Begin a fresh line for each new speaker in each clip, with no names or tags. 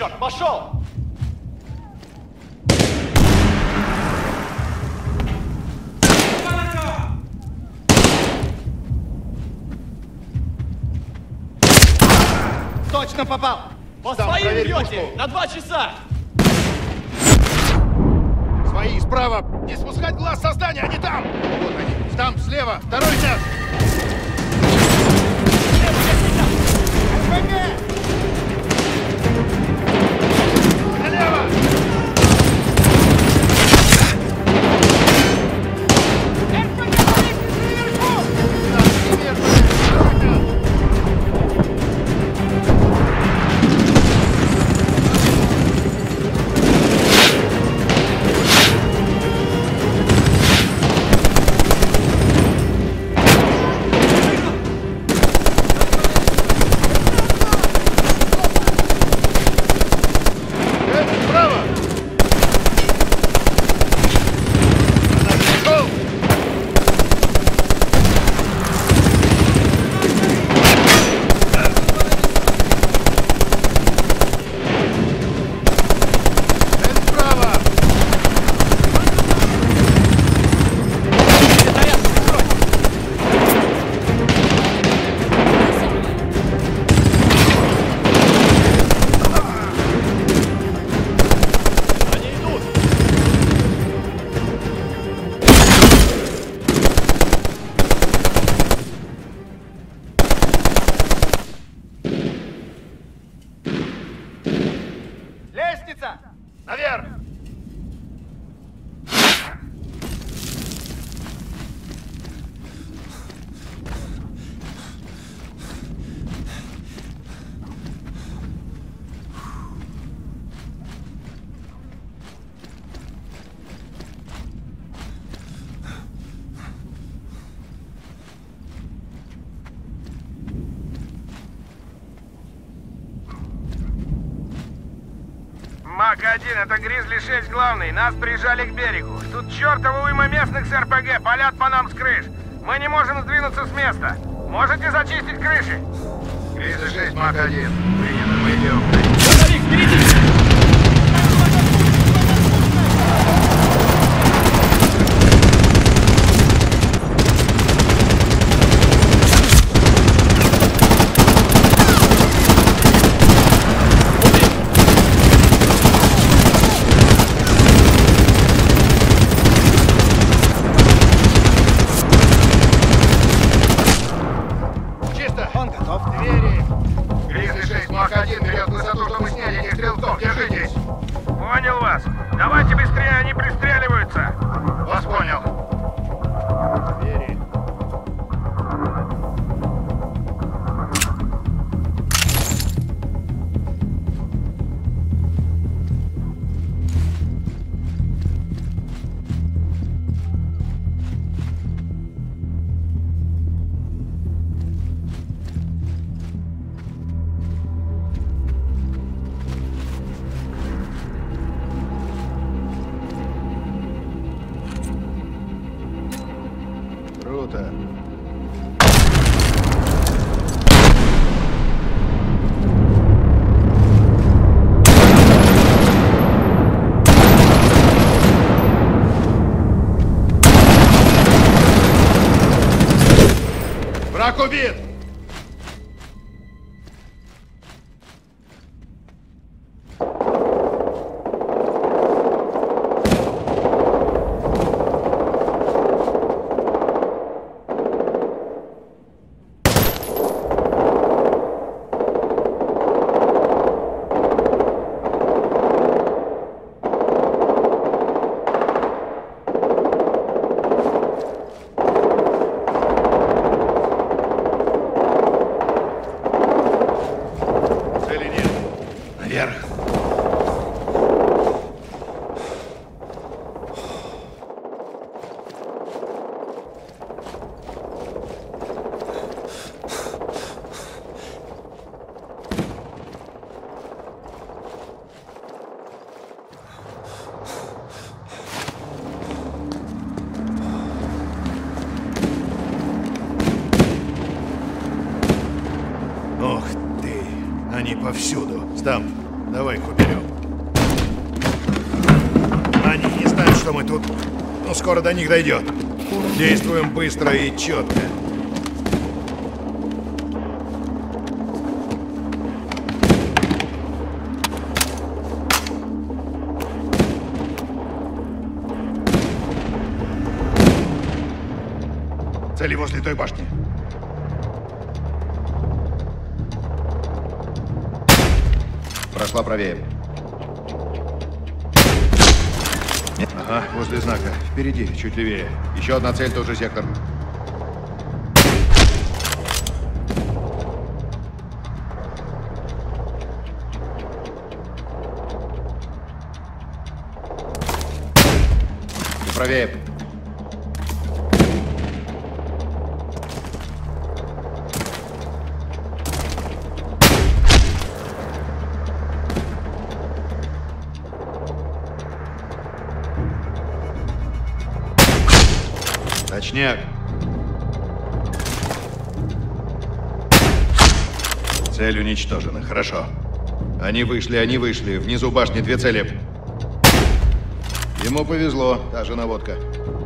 черт, пошел!
Точно попал!
По своим бьете! На 2 часа!
Свои, справа! Не спускать глаз со здания, они там! Вот они, там, слева, второй этаж! Налево! Наверх!
МАК-1, это Гризли-6 главный. Нас прижали к берегу. Тут чертова уйма местных с РПГ. Палят по нам с крыш. Мы не можем сдвинуться с места. Можете зачистить крыши?
Гризли-6, МАК-1. Принято, мы идем.
Фронтовик, впереди!
Он готов.
Двери! Гризли-6, МАК-1 берет высоту, чтобы снять этих стрелков. Держитесь!
Понял вас. Давайте быстрее, они пристреливаются.
Вас понял. Двери. Круто. Враг убит! Наверх. Ох ты, они повсюду. Стам, Давай их уберем. Они не знают, что мы тут. Но скоро до них дойдет. Действуем быстро и четко. Цели возле той башни. Прошла правее. Ага, возле знака. Впереди, чуть левее. Еще одна цель, тот же сектор. И правее. Точняк. Цель уничтожена. Хорошо. Они вышли. Внизу башни 2 цели. Ему повезло. Та же наводка.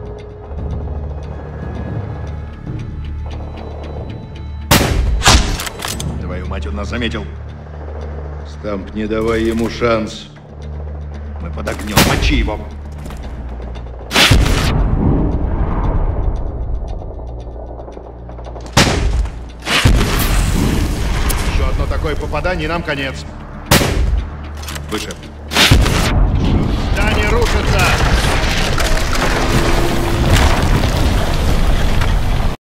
Твою мать, он нас заметил. Стамп, не давай ему шанс. Мы под огнем. Мочи его. Такое попадание, нам конец. Выше. Здание рушится!